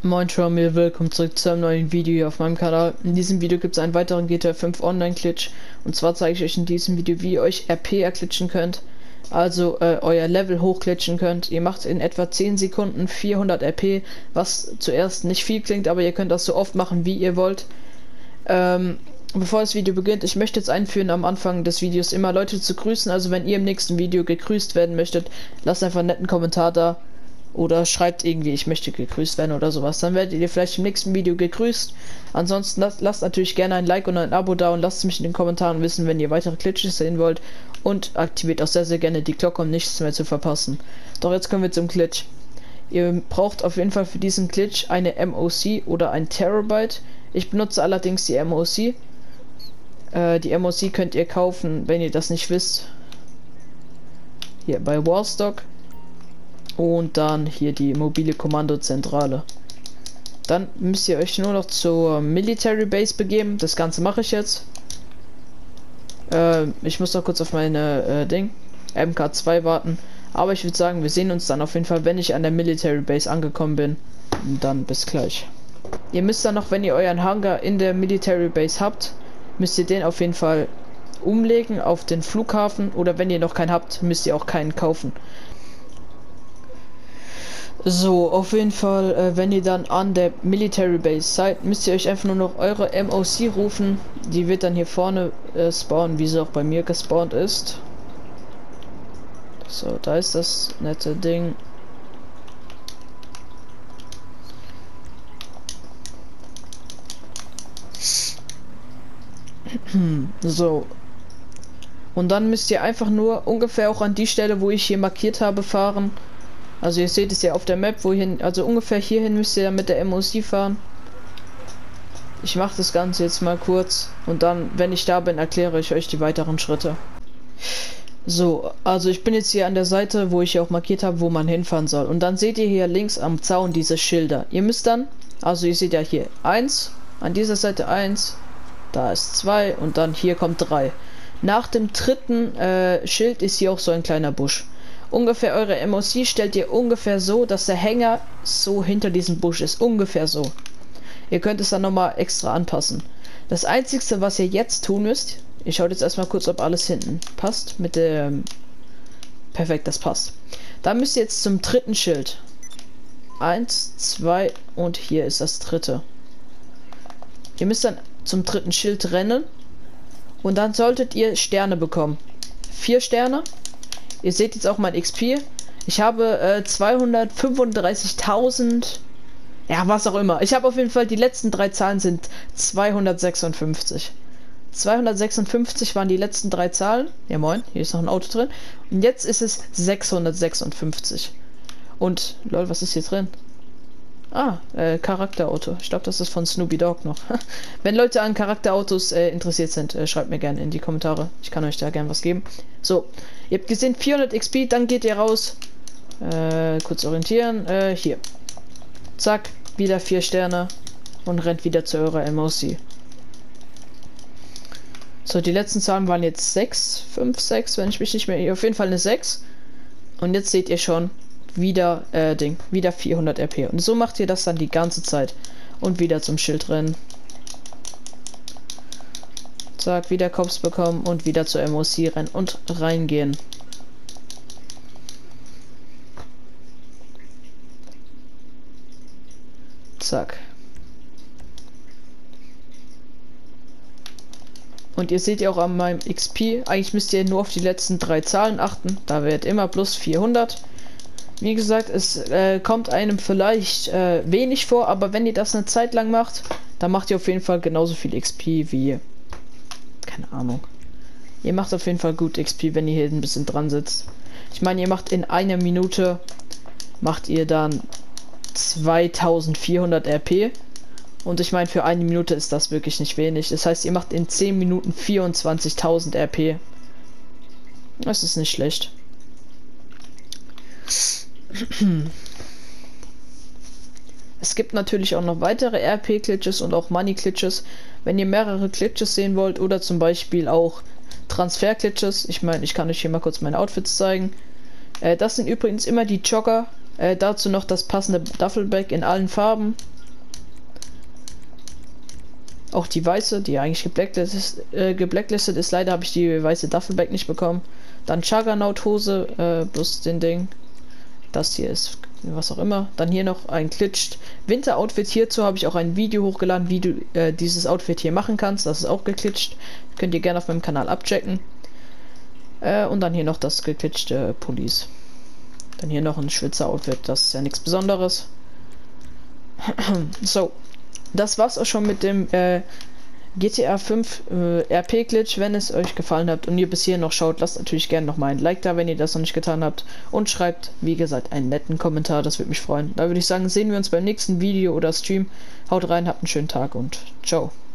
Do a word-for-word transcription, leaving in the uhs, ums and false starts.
Moin Schwammel, willkommen zurück zu einem neuen Video hier auf meinem Kanal. In diesem Video gibt es einen weiteren G T A fünf Online Glitch. Und zwar zeige ich euch in diesem Video, wie ihr euch R P erglitschen könnt. Also äh, euer Level hochglitschen könnt. Ihr macht in etwa zehn Sekunden vierhundert R P, was zuerst nicht viel klingt, aber ihr könnt das so oft machen, wie ihr wollt. Ähm, bevor das Video beginnt, ich möchte jetzt einführen, am Anfang des Videos immer Leute zu grüßen. Also wenn ihr im nächsten Video gegrüßt werden möchtet, lasst einfach einen netten Kommentar da. Oder schreibt irgendwie, ich möchte gegrüßt werden oder sowas. Dann werdet ihr vielleicht im nächsten Video gegrüßt. Ansonsten lasst, lasst natürlich gerne ein Like und ein Abo da und lasst mich in den Kommentaren wissen, wenn ihr weitere Glitches sehen wollt. Und aktiviert auch sehr, sehr gerne die Glocke, um nichts mehr zu verpassen. Doch jetzt kommen wir zum Glitch. Ihr braucht auf jeden Fall für diesen Glitch eine M O C oder ein Terabyte. Ich benutze allerdings die M O C. Äh, die M O C könnt ihr kaufen, wenn ihr das nicht wisst. Hier bei Warstock. Und dann hier die mobile Kommandozentrale. Dann müsst ihr euch nur noch zur Military Base begeben. Das Ganze mache ich jetzt. Äh, ich muss noch kurz auf meine äh, Ding M K zwei warten. Aber ich würde sagen, wir sehen uns dann auf jeden Fall, wenn ich an der Military Base angekommen bin. Und dann bis gleich. Ihr müsst dann noch, wenn ihr euren Hangar in der Military Base habt, müsst ihr den auf jeden Fall umlegen auf den Flughafen. Oder wenn ihr noch keinen habt, müsst ihr auch keinen kaufen. So, auf jeden Fall, äh, wenn ihr dann an der Military Base seid, müsst ihr euch einfach nur noch eure M O C rufen. Die wird dann hier vorne äh, spawnen, wie sie auch bei mir gespawnt ist. So, da ist das nette Ding. So. Und dann müsst ihr einfach nur ungefähr auch an die Stelle, wo ich hier markiert habe, fahren. Also ihr seht es ja auf der Map, wohin, also ungefähr hierhin müsst ihr dann mit der M O C fahren. Ich mache das Ganze jetzt mal kurz und dann, wenn ich da bin, erkläre ich euch die weiteren Schritte. So, also ich bin jetzt hier an der Seite, wo ich auch markiert habe, wo man hinfahren soll. Und dann seht ihr hier links am Zaun diese Schilder. Ihr müsst dann, also ihr seht ja hier eins, an dieser Seite eins, da ist zwei und dann hier kommt drei. Nach dem dritten äh, Schild ist hier auch so ein kleiner Busch. Ungefähr eure M O C stellt ihr ungefähr so, dass der Hänger so hinter diesem Busch ist. Ungefähr so. Ihr könnt es dann nochmal extra anpassen. Das Einzige, was ihr jetzt tun müsst, ich schaue jetzt erstmal kurz, ob alles hinten passt. Mit dem... Perfekt, das passt. Dann müsst ihr jetzt zum dritten Schild. Eins, zwei und hier ist das dritte. Ihr müsst dann zum dritten Schild rennen. Und dann solltet ihr Sterne bekommen. Vier Sterne. Ihr seht jetzt auch mein X P. Ich habe äh, zweihundertfünfunddreißigtausend. Ja, was auch immer. Ich habe auf jeden Fall, die letzten drei Zahlen sind zweihundertsechsundfünfzig. zweihundertsechsundfünfzig waren die letzten drei Zahlen. Ja moin, hier ist noch ein Auto drin. Und jetzt ist es sechshundertsechsundfünfzig. Und, lol, was ist hier drin? Ah, äh, Charakterauto. Ich glaube, das ist von Snoopy Dogg noch. Wenn Leute an Charakterautos äh, interessiert sind, äh, schreibt mir gerne in die Kommentare. Ich kann euch da gerne was geben. So, ihr habt gesehen, vierhundert X P, dann geht ihr raus. Äh, kurz orientieren. Äh, hier. Zack, wieder vier Sterne. Und rennt wieder zu eurer M O C. So, die letzten Zahlen waren jetzt sechs, fünf, sechs, wenn ich mich nicht mehr... Auf jeden Fall eine sechs. Und jetzt seht ihr schon... wieder äh, Ding, wieder vierhundert R P. Und so macht ihr das dann die ganze Zeit. Und wieder zum Schild rennen. Zack, wieder Cops bekommen und wieder zur M O C rennen und reingehen. Zack. Und ihr seht ja auch an meinem X P, eigentlich müsst ihr nur auf die letzten drei Zahlen achten. Da wird immer plus vierhundert. Wie gesagt, es äh, kommt einem vielleicht äh, wenig vor, aber wenn ihr das eine Zeit lang macht, dann macht ihr auf jeden Fall genauso viel X P wie, keine Ahnung. Ihr macht auf jeden Fall gut X P, wenn ihr hier ein bisschen dran sitzt. Ich meine, ihr macht in einer Minute, macht ihr dann zweitausendvierhundert R P. Und ich meine, für eine Minute ist das wirklich nicht wenig. Das heißt, ihr macht in zehn Minuten vierundzwanzigtausend R P. Das ist nicht schlecht. Es gibt natürlich auch noch weitere R P-Glitches und auch Money-Glitches. Wenn ihr mehrere Glitches sehen wollt oder zum Beispiel auch Transfer-Glitches. Ich meine, ich kann euch hier mal kurz meine Outfits zeigen. Äh, das sind übrigens immer die Jogger. Äh, dazu noch das passende Duffelbag in allen Farben. Auch die weiße, die eigentlich geblacklistet, äh, geblacklistet ist. Leider habe ich die weiße Duffelbag nicht bekommen. Dann Juggernaut Hose, äh, bloß den Ding. Das hier ist was auch immer. Dann hier noch ein Glitched Winter Outfit. Hierzu habe ich auch ein Video hochgeladen, wie du äh, dieses Outfit hier machen kannst. Das ist auch geglitscht. Könnt ihr gerne auf meinem Kanal abchecken. Äh, und dann hier noch das geglitschte Pullis. Dann hier noch ein Schwitzer Outfit. Das ist ja nichts Besonderes. So, das war's auch schon mit dem äh, G T A fünf äh, R P Glitch. Wenn es euch gefallen hat und ihr bis hier noch schaut, lasst natürlich gerne noch mal ein Like da, wenn ihr das noch nicht getan habt, und schreibt, wie gesagt, einen netten Kommentar, das würde mich freuen. Da würde ich sagen, sehen wir uns beim nächsten Video oder Stream. Haut rein, habt einen schönen Tag und ciao.